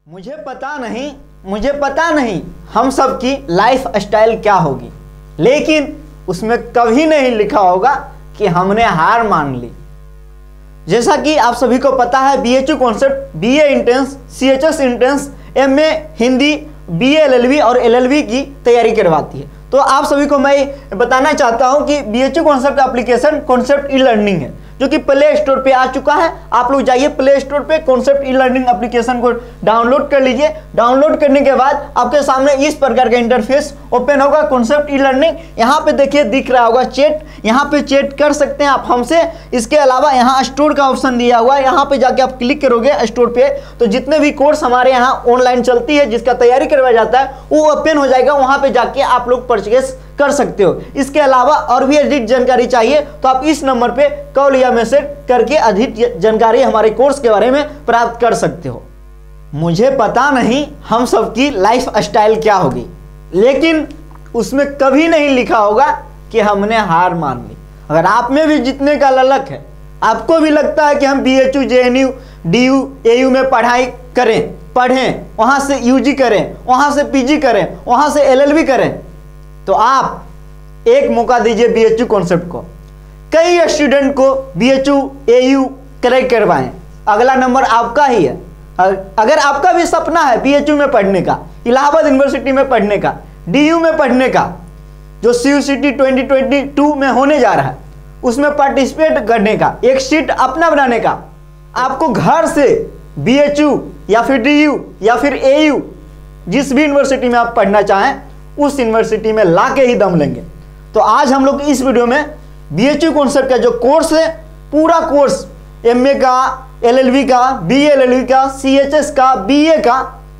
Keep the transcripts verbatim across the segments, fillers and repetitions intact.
मुझे पता नहीं मुझे पता नहीं हम सब की लाइफ स्टाइल क्या होगी, लेकिन उसमें कभी नहीं लिखा होगा कि हमने हार मान ली। जैसा कि आप सभी को पता है, BHU concept BA entrance, CHS entrance, MA Hindi, BA LLB और एलएलबी की तैयारी करवाती है। तो आप सभी को मैं बताना चाहता हूं कि BHU concept application concept e learning है, जो कि प्ले स्टोर पे आ चुका है। आप लोग जाइए प्ले स्टोर पे, कॉन्सेप्ट ई लर्निंग एप्लीकेशन को डाउनलोड कर लीजिए। डाउनलोड करने के बाद आपके सामने इस प्रकार का इंटरफेस ओपन होगा, कॉन्सेप्ट ई लर्निंग। यहाँ पे देखिए दिख रहा होगा चैट, यहाँ पे चैट कर सकते हैं आप हमसे। इसके अलावा यहाँ स्टोर का ऑप्शन दिया हुआ है, यहाँ पे जाके आप क्लिक करोगे स्टोर पे, तो जितने भी कोर्स हमारे यहाँ ऑनलाइन चलती है, जिसका तैयारी करवाया जाता है, वो ओपन हो जाएगा। वहाँ पे जाके आप लोग परचेस कर सकते हो। इसके अलावा और भी अधिक जानकारी चाहिए तो आप इस नंबर पे कॉल या मैसेज करके अधिक जानकारी हमारे कोर्स के बारे में प्राप्त कर सकते हो। मुझे पता नहीं हम सबकी लाइफ स्टाइल क्या होगी, लेकिन उसमें कभी नहीं लिखा होगा कि हमने हार मान ली। अगर आप में भी जीतने का ललक है, आपको भी लगता है कि हम बीएचयू, जेएनयू, डीयू, एयू में पढ़ाई करें, पढ़ें, वहां से यूजी करें, वहां से पीजी करें, वहां से एलएलबी करें, तो आप एक मौका दीजिए बीएचयू कॉन्सेप्ट को। कई स्टूडेंट को बीएचयू, एयू क्रैक करवाएं, अगला नंबर आपका ही है। अगर आपका भी सपना है बीएचयू में पढ़ने का, इलाहाबाद यूनिवर्सिटी में पढ़ने का, डीयू में पढ़ने का, जो सीयूसीटी ट्वेंटी ट्वेंटी टू में होने जा रहा है, उसमें पार्टिसिपेट करने का, एक सीट अपना बनाने का, आपको घर से बीएचयू या फिर डीयू या फिर एयू, जिस भी यूनिवर्सिटी में आप पढ़ना चाहें, उस यूनिवर्सिटी में लाके ही दम लेंगे। तो आज हम लोग इस वीडियो में बीएचयू कॉन्सेप्ट का जो कोर्स है, पूरा कोर्स एमए का, एलएलबी का, बीए एलएलबी का, सीएचएस का, बीए का,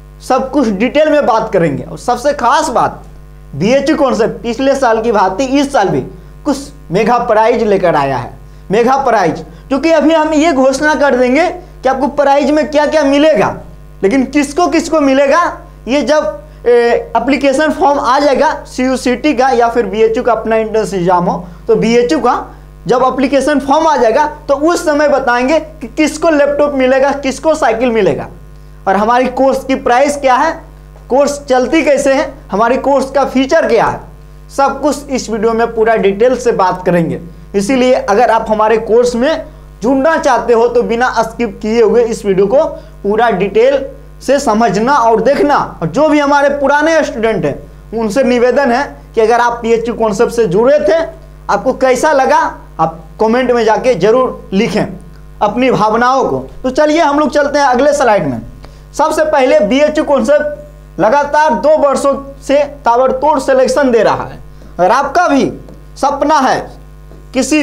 सब कुछ डिटेल में बात करेंगे। और सबसे खास बात, बीएचयू कॉन्सेप्ट पिछले साल की भांति इस साल भी कुछ मेगा प्राइज लेकर आया है। मेगा प्राइज, क्योंकि अभी हम ये घोषणा कर देंगे कि आपको प्राइज में क्या क्या मिलेगा, लेकिन किसको किसको मिलेगा ये जब एप्लीकेशन फॉर्म आ जाएगा सीयूसीटी का या फिर बीएचयू का अपना एंट्रेंस एग्जाम हो, तो बीएचयू का जब एप्लीकेशन फॉर्म आ जाएगा तो उस समय बताएंगे कि किसको लैपटॉप मिलेगा, किसको साइकिल मिलेगा, और हमारी कोर्स की प्राइस क्या है, कोर्स चलती कैसे है, हमारी कोर्स का फीचर क्या है, सब कुछ इस वीडियो में पूरा डिटेल से बात करेंगे। इसीलिए अगर आप हमारे कोर्स में जुड़ना चाहते हो तो बिना स्किप किए हुए इस वीडियो को पूरा डिटेल से समझना और देखना। और जो भी हमारे पुराने स्टूडेंट हैं उनसे निवेदन है कि अगर आप बीएचयू कॉन्सेप्ट से जुड़े थे, आपको कैसा लगा, आप कमेंट में जाके जरूर लिखें अपनी भावनाओं को। तो चलिए हम लोग चलते हैं अगले स्लाइड में। सबसे पहले बीएचयू कॉन्सेप्ट लगातार दो वर्षों से ताबड़तोड़ सिलेक्शन दे रहा है। अगर आपका भी सपना है किसी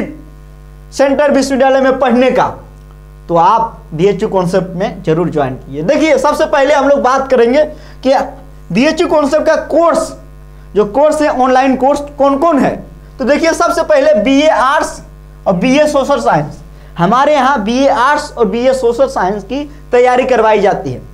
सेंटर विश्वविद्यालय में पढ़ने का, तो आप बीएचयू कॉन्सेप्ट में जरूर ज्वाइन कीजिए। देखिए सबसे पहले हम लोग बात करेंगे कि बीएचयू कॉन्सेप्ट का कोर्स, जो कोर्स है ऑनलाइन कोर्स कौन कौन है। तो देखिए सबसे पहले बीए आर्ट्स और बीए सोशल साइंस। हमारे यहाँ बीए आर्ट्स और बीए सोशल साइंस की तैयारी करवाई जाती है।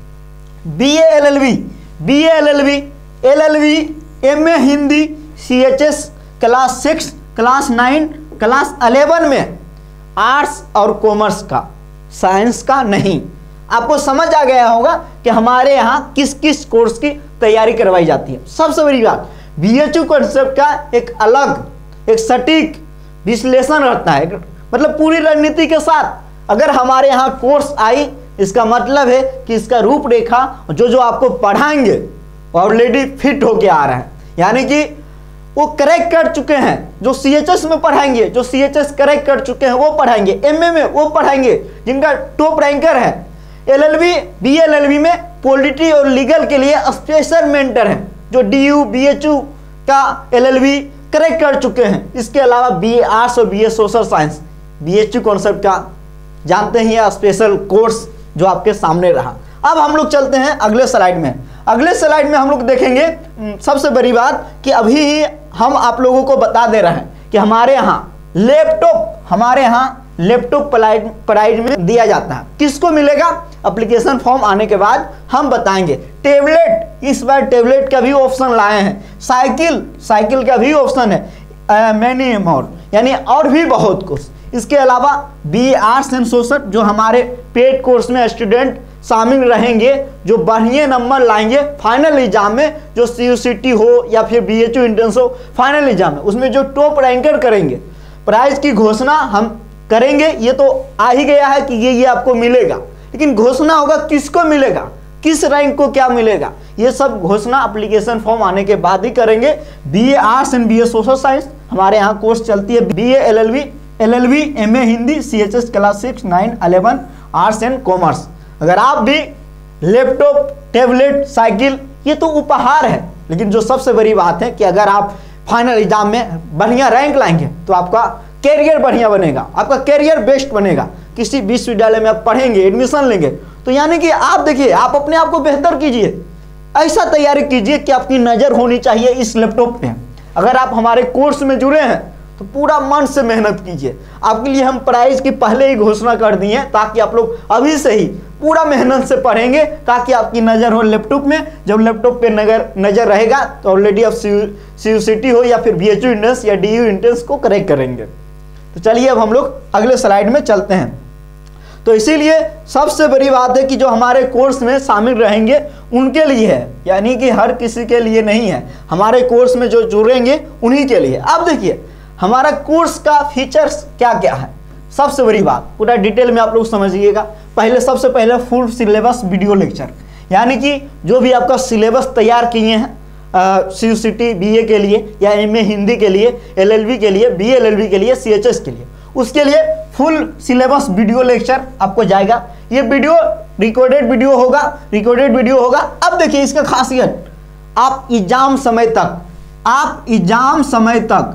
BA LLB, BA LLB, LLB, MA Hindi, CHS class six, class nine, class eleven में आर्ट्स और कॉमर्स का, साइंस का नहीं। आपको समझ आ गया होगा कि हमारे यहाँ किस किस कोर्स की तैयारी करवाई जाती है। सबसे बड़ी बात, बीएचयू कॉन्सेप्ट का एक अलग, एक सटीक विश्लेषण रहता है, मतलब पूरी रणनीति के साथ। अगर हमारे यहाँ कोर्स आई, इसका मतलब है कि इसका रूपरेखा जो जो आपको पढ़ाएंगे ऑलरेडी फिट होके आ रहा है, यानी कि वो क्रैक कर चुके हैं। जो सीएचएस में पढ़ाएंगे, जो सीएचएस क्रैक कर चुके हैं वो पढ़ाएंगे, एमए में वो पढ़ाएंगे जिनका टॉप रैंकर है, एलएलबी, बीएलएलबी में पॉलिटी और लीगल के लिए स्पेशल मेंटर हैं, जो डीयू, बीएचयू का एलएलबी क्रैक कर चुके हैं। इसके अलावा बीए आर्ट्स और BA social science, BHU concept का जानते ही है स्पेशल कोर्स जो आपके सामने रहा। अब हम लोग चलते हैं अगले स्लाइड में। अगले स्लाइड में हम लोग देखेंगे सबसे बड़ी बात कि अभी ही हम आप लोगों को बता दे रहे हैं कि हमारे यहाँ लैपटॉप, हमारे यहाँ लैपटॉप प्राइज में दिया जाता है। किसको मिलेगा, एप्लीकेशन फॉर्म आने के बाद हम बताएंगे। टेबलेट, इस बार टेबलेट का भी ऑप्शन लाए हैं। साइकिल, साइकिल का भी ऑप्शन है। मैनी मोर, यानी और भी बहुत कुछ। इसके अलावा बी आर्ट्स एंड सोशल जो हमारे पेड कोर्स में स्टूडेंट शामिल रहेंगे, जो बढ़िया नंबर लाएंगे फाइनल एग्जाम में, जो सी यू सी टी हो या फिर बी एच यू एंट्रेंस हो फाइनल एग्जाम में, उसमें जो टॉप रैंकर करेंगे, प्राइज की घोषणा हम करेंगे। ये तो आ ही गया है कि ये ये आपको मिलेगा, लेकिन घोषणा होगा किसको मिलेगा, किस रैंक को क्या मिलेगा, ये सब घोषणा एप्लीकेशन फॉर्म आने के बाद ही करेंगे। B A arts and B A social science हमारे यहाँ कोर्स चलती है, B A L L B L L B M A Hindi C H S class six nine eleven arts and commerce. अगर आप भी लैपटॉप, टैबलेट, साइकिल, ये तो उपहार है, लेकिन जो सबसे बड़ी बात है कि अगर आप फाइनल एग्जाम में बढ़िया रैंक लाएंगे तो आपका कैरियर बढ़िया बनेगा, आपका कैरियर बेस्ट बनेगा। किसी विश्वविद्यालय में आप पढ़ेंगे, एडमिशन लेंगे, तो यानी कि आप देखिए, आप अपने आप को बेहतर कीजिए, ऐसा तैयारी कीजिए कि आपकी नज़र होनी चाहिए इस लैपटॉप पे। अगर आप हमारे कोर्स में जुड़े हैं तो पूरा मन से मेहनत कीजिए। आपके लिए हम प्राइज की पहले ही घोषणा कर दी है, ताकि आप लोग अभी से ही पूरा मेहनत से पढ़ेंगे, ताकि आपकी नज़र हो लैपटॉप में। जब लैपटॉप पे नजर नज़र रहेगा तो ऑलरेडी आप सी यू सी टी हो या फिर बी एच यू एंट्रेंस या डी यू एंट्रेंस को करेक्ट करेंगे। तो चलिए अब हम लोग अगले स्लाइड में चलते हैं। तो इसीलिए सबसे बड़ी बात है कि जो हमारे कोर्स में शामिल रहेंगे उनके लिए है, यानी कि हर किसी के लिए नहीं है। हमारे कोर्स में जो जुड़ेंगे उन्हीं के लिए। अब देखिए हमारा कोर्स का फीचर्स क्या क्या है। सबसे बड़ी बात पूरा डिटेल में आप लोग समझिएगा। पहले सबसे पहले फुल सिलेबस वीडियो लेक्चर, यानी कि जो भी आपका सिलेबस तैयार किए हैं C U C T B A के लिए या एम ए हिंदी के लिए, एल एल बी के लिए, बी एल एल बी के लिए, सी एच एस के लिए, उसके लिए फुल सिलेबस वीडियो लेक्चर आपको जाएगा। ये वीडियो रिकॉर्डेड वीडियो होगा, रिकॉर्डेड वीडियो होगा। अब देखिए इसका खासियत, आप एग्जाम समय तक आप एग्जाम समय तक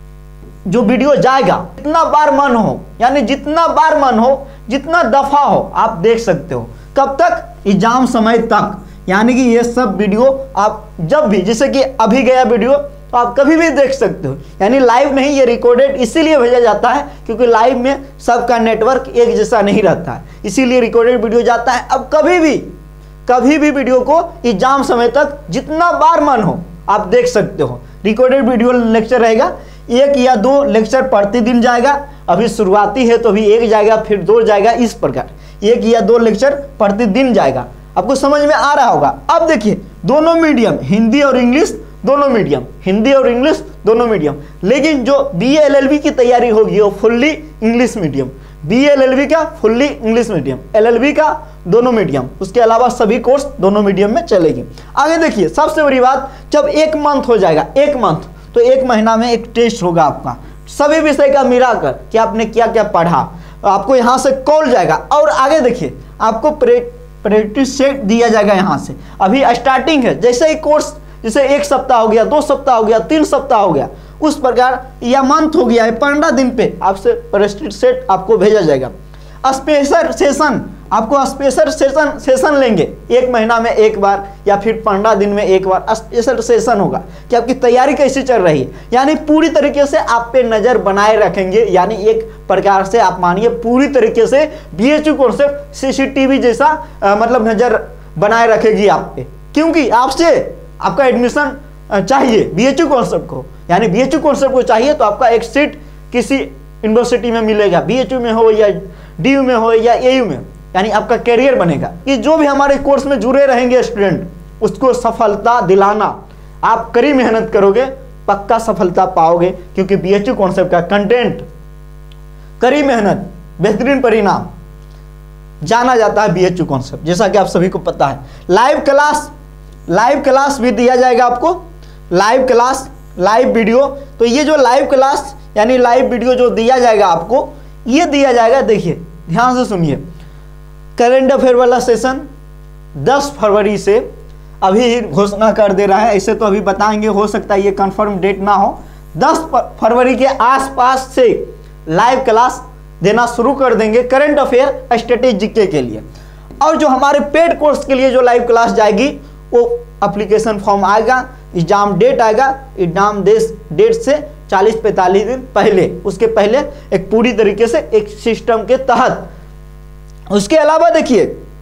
जो वीडियो जाएगा, जितना बार मन हो, यानी जितना बार मन हो, जितना दफा हो, आप देख सकते हो। कब तक? एग्जाम समय तक। यानी कि ये सब वीडियो आप जब भी, जैसे कि अभी गया वीडियो, तो आप कभी भी देख सकते हो। यानी लाइव नहीं, ये रिकॉर्डेड इसीलिए भेजा जाता है क्योंकि लाइव में सबका नेटवर्क एक जैसा नहीं रहता है, इसीलिए रिकॉर्डेड वीडियो जाता है। अब कभी भी कभी भी वीडियो को एग्जाम समय तक जितना बार मन हो आप देख सकते हो। रिकॉर्डेड वीडियो लेक्चर रहेगा, एक या दो लेक्चर प्रतिदिन जाएगा। अभी शुरुआती है तो अभी एक जाएगा, फिर दो जाएगा, इस प्रकार एक या दो लेक्चर प्रतिदिन जाएगा। आपको समझ में आ रहा होगा। अब देखिए दोनों मीडियम, हिंदी और इंग्लिश दोनों मीडियम, हिंदी और इंग्लिश दोनों मीडियम। लेकिन जो बी एल एल बी की तैयारी होगी वो fully English medium, B L L B का fully English medium, L L B का दोनों मीडियम। उसके अलावा सभी कोर्स दोनों मीडियम में चलेगी। आगे देखिए सबसे बड़ी बात, जब एक मंथ हो जाएगा, एक मंथ तो एक महीना में एक टेस्ट होगा आपका, सभी विषय का मिलाकर कि आपने क्या क्या पढ़ा, आपको यहाँ से कॉल जाएगा। और आगे देखिए आपको प्रैक्टिस सेट दिया जाएगा यहाँ से। अभी स्टार्टिंग है, जैसे ही कोर्स, जैसे एक सप्ताह हो गया, दो सप्ताह हो गया, तीन सप्ताह हो गया, उस प्रकार या मंथ हो गया है, पंद्रह दिन पे आपसे प्रैक्टिस सेट आपको भेजा जाएगा। स्पेशल सेशन, आपको स्पेशल सेशन सेशन लेंगे एक महीना में एक बार या फिर पंद्रह दिन में एक बार स्पेशल सेशन होगा कि आपकी तैयारी कैसी चल रही है। यानी पूरी तरीके से आप पे नज़र बनाए रखेंगे। यानी एक प्रकार से आप मानिए पूरी तरीके से B H U concept C C T V जैसा आ, मतलब नज़र बनाए रखेगी आप पे, क्योंकि आपसे आपका एडमिशन चाहिए बी एच यू कॉन्सेप्ट को। यानी बी एच यू कॉन्सेप्ट को चाहिए तो आपका एक सीट किसी यूनिवर्सिटी में मिलेगा, बी एच यू में हो या डी यू में हो या ए यू में, यानी आपका कैरियर बनेगा। कि जो भी हमारे कोर्स में जुड़े रहेंगे स्टूडेंट, उसको सफलता दिलाना, आप कड़ी मेहनत करोगे पक्का सफलता पाओगे, क्योंकि बी एच यू कॉन्सेप्ट का कंटेंट, कड़ी मेहनत, बेहतरीन परिणाम जाना जाता है बी एच यू कॉन्सेप्ट, जैसा कि आप सभी को पता है। लाइव क्लास, लाइव क्लास भी दिया जाएगा आपको, लाइव क्लास, लाइव वीडियो। तो ये जो लाइव क्लास यानी लाइव वीडियो जो दिया जाएगा आपको, ये दिया जाएगा, देखिए ध्यान से सुनिए। करेंट अफेयर वाला सेशन दस फरवरी से अभी घोषणा कर दे रहा है, ऐसे तो अभी बताएंगे, हो सकता है ये कंफर्म डेट ना हो। दस फरवरी के आसपास से लाइव क्लास देना शुरू कर देंगे करंट अफेयर, स्टैटिस्टिक्स, जीके के लिए। और जो हमारे पेड कोर्स के लिए जो लाइव क्लास जाएगी वो एप्लीकेशन फॉर्म आएगा, एग्जाम डेट आएगा, एग्जाम डेट से चालीस पैंतालीस दिन पहले, उसके पहले एक पूरी तरीके से एक सिस्टम के तहत। उसके अलावा देखिए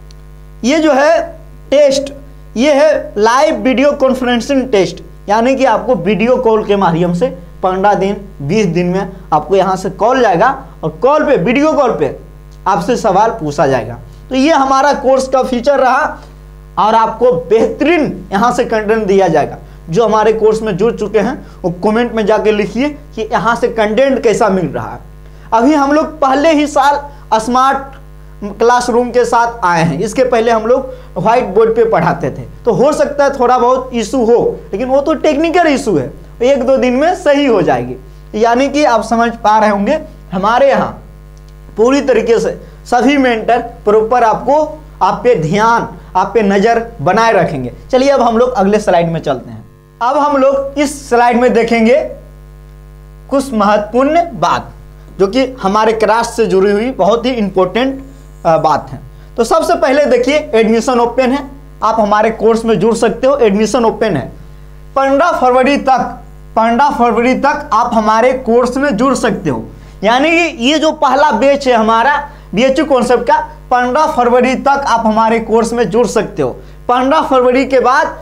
ये जो है टेस्ट, ये है लाइव वीडियो कॉन्फ्रेंसिंग टेस्ट, यानी कि आपको वीडियो कॉल के माध्यम से पंद्रह दिन बीस दिन में आपको यहाँ से कॉल जाएगा और कॉल पे वीडियो कॉल पे आपसे सवाल पूछा जाएगा। तो ये हमारा कोर्स का फीचर रहा और आपको बेहतरीन यहाँ से कंटेंट दिया जाएगा। जो हमारे कोर्स में जुड़ चुके हैं वो कमेंट में जाके लिखिए कि यहाँ से कंटेंट कैसा मिल रहा है। अभी हम लोग पहले ही साल स्मार्ट क्लासरूम के साथ आए हैं, इसके पहले हम लोग व्हाइट बोर्ड पे पढ़ाते थे। तो हो सकता है थोड़ा बहुत इशू हो, लेकिन वो तो टेक्निकल इशू है, एक दो दिन में सही हो जाएगी। यानी कि आप समझ पा रहे होंगे हमारे यहाँ पूरी तरीके से सभी मेंटर प्रॉपर आपको आप पे ध्यान आप पे नजर बनाए रखेंगे। चलिए अब हम लोग अगले स्लाइड में चलते हैं। अब हम लोग इस स्लाइड में देखेंगे कुछ महत्वपूर्ण बात जो कि हमारे क्लास से जुड़ी हुई बहुत ही इंपॉर्टेंट बात है। तो सबसे पहले देखिए एडमिशन ओपन है, आप हमारे कोर्स में जुड़ सकते हो। एडमिशन ओपन है पंद्रह फरवरी तक, पंद्रह फरवरी तक आप हमारे कोर्स में जुड़ सकते हो। यानी कि ये जो पहला बैच है हमारा बीएचयू कॉन्सेप्ट का, पंद्रह फरवरी तक आप हमारे कोर्स में जुड़ सकते हो। पंद्रह फरवरी के बाद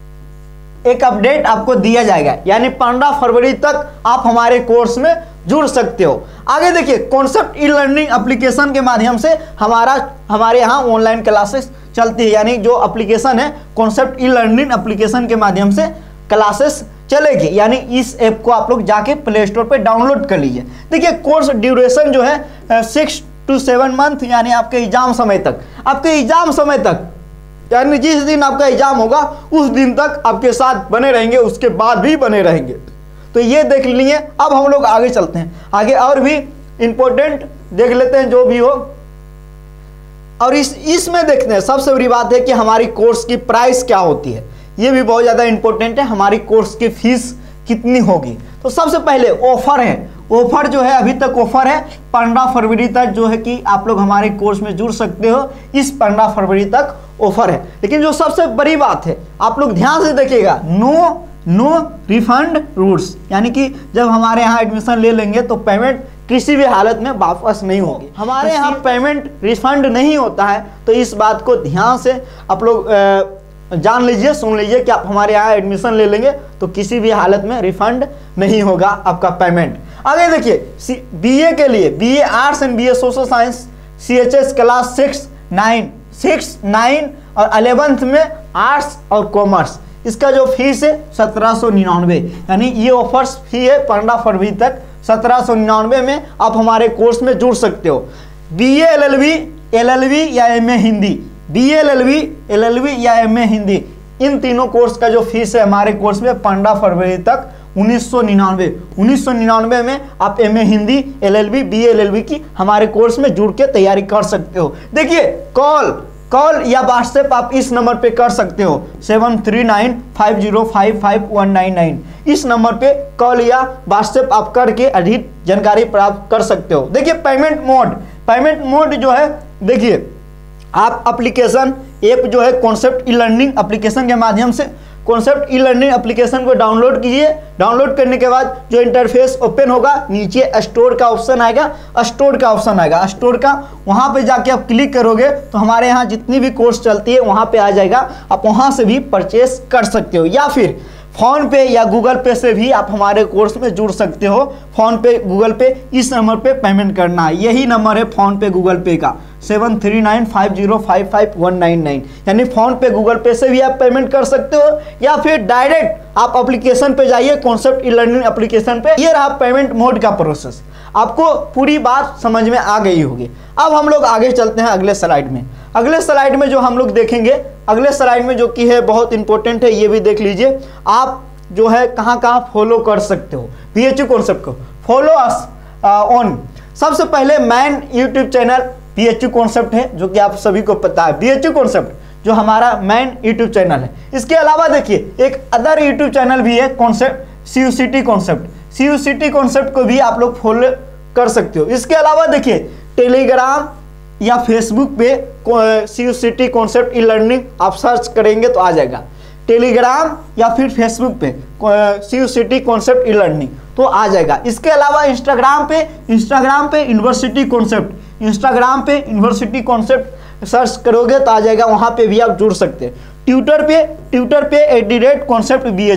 एक अपडेट आपको दिया जाएगा, यानी पंद्रह फरवरी तक आप हमारे कोर्स में जुड़ सकते हो। आगे देखिए कॉन्सेप्ट ई लर्निंग एप्लीकेशन के माध्यम से हमारा हमारे यहाँ ऑनलाइन क्लासेस चलती है। यानी जो एप्लीकेशन है कॉन्सेप्ट ई लर्निंग एप्लीकेशन के माध्यम से क्लासेस चलेगी। यानी इस ऐप को आप लोग जाके प्ले स्टोर पे डाउनलोड कर लीजिए। देखिए कोर्स ड्यूरेशन जो है सिक्स टू सेवन मंथ, यानी आपके एग्जाम समय तक, आपके एग्जाम समय तक, यानी जिस दिन आपका एग्जाम होगा उस दिन तक आपके साथ बने रहेंगे, उसके बाद भी बने रहेंगे। तो ये देख लीजिए। अब हम लोग आगे चलते हैं, आगे और भी इंपॉर्टेंट देख लेते हैं जो भी हो। और इस इसमें देखते हैं सबसे बड़ी बात है कि हमारी कोर्स की प्राइस क्या होती है, ये भी बहुत ज़्यादा इंपॉर्टेंट है। हमारी कोर्स की फीस कितनी होगी? तो सबसे पहले ऑफर है, ऑफर जो है अभी तक ऑफर है पंद्रह फरवरी तक जो है कि आप लोग हमारे कोर्स में जुड़ सकते हो। इस पंद्रह फरवरी तक ऑफर है। लेकिन जो सबसे बड़ी बात है आप लोग ध्यान से देखिएगा, नो नो रिफंड रूल्स, यानी कि जब हमारे यहाँ एडमिशन ले लेंगे तो पेमेंट किसी भी हालत में वापस नहीं होगी। हमारे यहाँ पेमेंट रिफंड नहीं होता है। तो इस बात को ध्यान से आप लोग जान लीजिए, सुन लीजिए कि आप हमारे यहाँ एडमिशन ले लेंगे तो किसी भी हालत में रिफंड नहीं होगा आपका पेमेंट। आगे देखिए बीए के लिए, BA arts and BA social science CHS class six nine six nine और अलेवेंथ में आर्ट्स और कॉमर्स, इसका जो फीस है सत्रह सौ निन्यानवे, यानी ये ऑफर्स फी है पंद्रह फरवरी तक सत्रह सौ निन्यानवे में आप हमारे कोर्स में जुड़ सकते हो। B A L L B L L B या M A Hindi, B L L B L L B या एम ए हिंदी, इन तीनों कोर्स का जो फीस है हमारे कोर्स में पंद्रह फरवरी तक उन्नीस सौ निन्यानवे उन्नीस सौ निन्यानवे में आप M A Hindi L L B B L L B की हमारे कोर्स में जुड़ के तैयारी कर सकते हो। देखिए कॉल कॉल या व्हाट्सएप आप इस नंबर पे कर सकते हो seven three nine five zero five five one nine nine. इस नंबर पे कॉल या व्हाट्सएप आप करके अधिक जानकारी प्राप्त कर सकते हो। देखिए पेमेंट मोड, पेमेंट मोड जो है देखिए आप एप्लीकेशन ऐप जो है कॉन्सेप्ट ई लर्निंग एप्लीकेशन के माध्यम से कॉन्सेप्ट ई लर्निंग एप्लीकेशन को डाउनलोड कीजिए। डाउनलोड करने के बाद जो इंटरफेस ओपन होगा नीचे स्टोर का ऑप्शन आएगा, स्टोर का ऑप्शन आएगा स्टोर का, वहाँ पे जाके आप क्लिक करोगे तो हमारे यहाँ जितनी भी कोर्स चलती है वहाँ पे आ जाएगा। आप वहाँ से भी परचेस कर सकते हो या फिर फ़ोन पे या गूगल पे से भी आप हमारे कोर्स में जुड़ सकते हो। फ़ोन पे गूगल पे इस नंबर पे पेमेंट करना है, यही नंबर है फ़ोन पे गूगल पे का seven three nine five zero five five one nine nine. यानी फ़ोन पे गूगल पे से भी आप पेमेंट कर सकते हो या फिर डायरेक्ट आप एप्लीकेशन पे जाइए कॉन्सेप्ट ई लर्निंग एप्लीकेशन पे। ये रहा पेमेंट मोड का प्रोसेस। आपको पूरी बात समझ में आ गई होगी। अब हम लोग आगे चलते हैं अगले स्लाइड में। अगले स्लाइड में जो हम लोग देखेंगे, अगले स्लाइड में जो कि है बहुत इंपॉर्टेंट है, ये भी देख लीजिए। आप जो है कहाँ कहाँ फॉलो कर सकते हो बीएचयू कॉन्सेप्ट को। फॉलो अस ऑन, सबसे पहले main YouTube channel BHU concept है जो कि आप सभी को पता है। बीएचयू कॉन्सेप्ट जो हमारा मैन यूट्यूब चैनल है। इसके अलावा देखिए एक अदर यूट्यूब चैनल भी है concept CUCT concept, CUCT concept को भी आप लोग फॉलो कर सकते हो। इसके अलावा देखिए टेलीग्राम या फेसबुक पे सीयूसीटी कॉन्सेप्ट ई लर्निंग आप सर्च करेंगे तो आ जाएगा। टेलीग्राम या फिर फेसबुक पे सीयूसीटी कॉन्सेप्ट ई लर्निंग तो आ जाएगा। इसके अलावा इंस्टाग्राम पे इंस्टाग्राम पे यूनिवर्सिटी कॉन्सेप्ट इंस्टाग्राम पे यूनिवर्सिटी कॉन्सेप्ट सर्च करोगे तो आ जाएगा, वहाँ पे भी आप जुड़ सकते हैं। ट्विटर पे ट्विटर पे at the rate concept B H U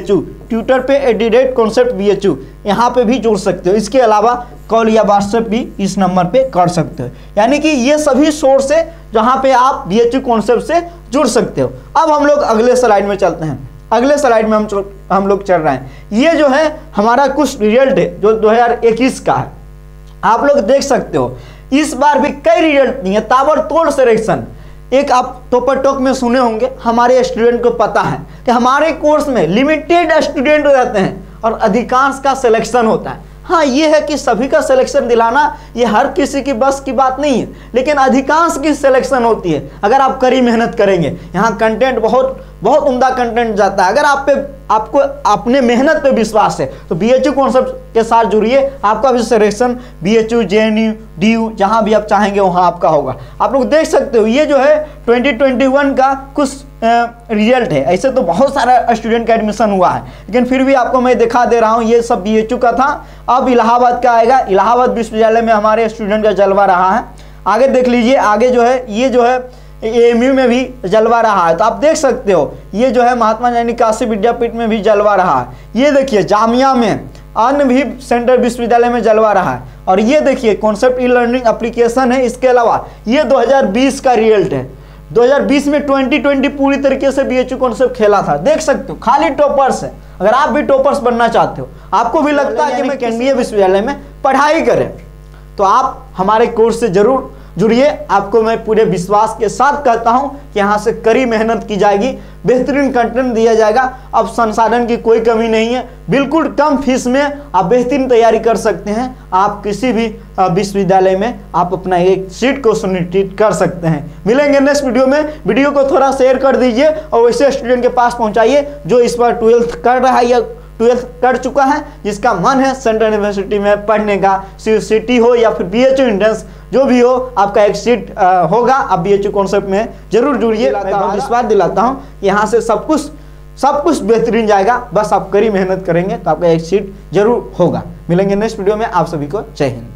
Twitter पे at concept B H U यहाँ पे भी जुड़ सकते हो। इसके अलावा कॉल या व्हाट्सएप भी इस नंबर पे कर सकते हो। यानी कि ये सभी सोर्स है जहाँ पे आप बी एच यू कॉन्सेप्ट से जुड़ सकते हो। अब हम लोग अगले स्लाइड में चलते हैं। अगले स्लाइड में हम हम लोग चल रहे हैं। ये जो है हमारा कुछ रिजल्ट है जो दो हज़ार इक्कीस का है। आप लोग देख सकते हो इस बार भी कई रिजल्ट नहीं है, ताबड़तोड़ सिलेक्शन। एक आप टॉपर टॉक में सुने होंगे, हमारे स्टूडेंट को पता है कि हमारे कोर्स में लिमिटेड स्टूडेंट रहते हैं और अधिकांश का सिलेक्शन होता है। हाँ, ये है कि सभी का सिलेक्शन दिलाना ये हर किसी की बस की बात नहीं है, लेकिन अधिकांश की सिलेक्शन होती है अगर आप कड़ी मेहनत करेंगे। यहाँ कंटेंट बहुत बहुत उम्दा कंटेंट जाता है। अगर आप पे आपको अपने मेहनत पे विश्वास है तो बी एच यू कॉन्सेप्ट के साथ जुड़िए, आपका भी selection B H U, J N U, D U जहाँ भी आप चाहेंगे वहाँ आपका होगा। आप लोग देख सकते हो ये जो है ट्वेंटी ट्वेंटी वन का कुछ रिजल्ट है। ऐसे तो बहुत सारा स्टूडेंट का एडमिशन हुआ है, लेकिन फिर भी आपको मैं दिखा दे रहा हूँ। ये सब बी एच यू का था। अब इलाहाबाद का आएगा। इलाहाबाद विश्वविद्यालय में हमारे स्टूडेंट का जलवा रहा है। आगे देख लीजिए, आगे जो है ये जो है ए एम यू में भी जलवा रहा है। तो आप देख सकते हो ये जो है महात्मा गांधी काशी विद्यापीठ में भी जलवा रहा है। ये देखिए जामिया में, अन्य भी सेंट्रल विश्वविद्यालय में जलवा रहा है। और ये देखिए कॉन्सेप्ट ई लर्निंग एप्लीकेशन है। इसके अलावा ये दो हज़ार बीस का रिजल्ट है। दो हज़ार बीस में ट्वेंटी ट्वेंटी पूरी तरीके से बी एच यू कॉन्सेप्ट खेला था। देख सकते हो खाली टॉपर्स है। अगर आप भी टॉपर्स बनना चाहते हो, आपको भी लगता है कि मैं केंद्रीय विश्वविद्यालय में पढ़ाई करें, तो आप हमारे कोर्स से जरूर जुड़िए। आपको मैं पूरे विश्वास के साथ कहता हूं कि यहाँ से कड़ी मेहनत की जाएगी, बेहतरीन कंटेंट दिया जाएगा। अब संसाधन की कोई कमी नहीं है, बिल्कुल कम फीस में आप बेहतरीन तैयारी कर सकते हैं। आप किसी भी विश्वविद्यालय में आप अपना एक सीट को सुनिश्चित कर सकते हैं। मिलेंगे नेक्स्ट वीडियो में। वीडियो को थोड़ा शेयर कर दीजिए और वैसे स्टूडेंट के पास पहुँचाइए जो इस बार ट्वेल्थ कर रहा है या ट्वेल्थ कर चुका है, जिसका मन है सेंट्रल यूनिवर्सिटी में पढ़ने का, सी सी टी हो या फिर बी एच यू एंट्रेंस जो भी हो, आपका एक सीट आ, होगा। आप बी एच यू कॉन्सेप्ट में जरूर जुड़िए। मैं विश्वास दिलाता हूँ यहाँ से सब कुछ सब कुछ बेहतरीन जाएगा। बस आप कड़ी मेहनत करेंगे तो आपका एक सीट जरूर होगा। मिलेंगे नेक्स्ट वीडियो में। आप सभी को जय हिंद।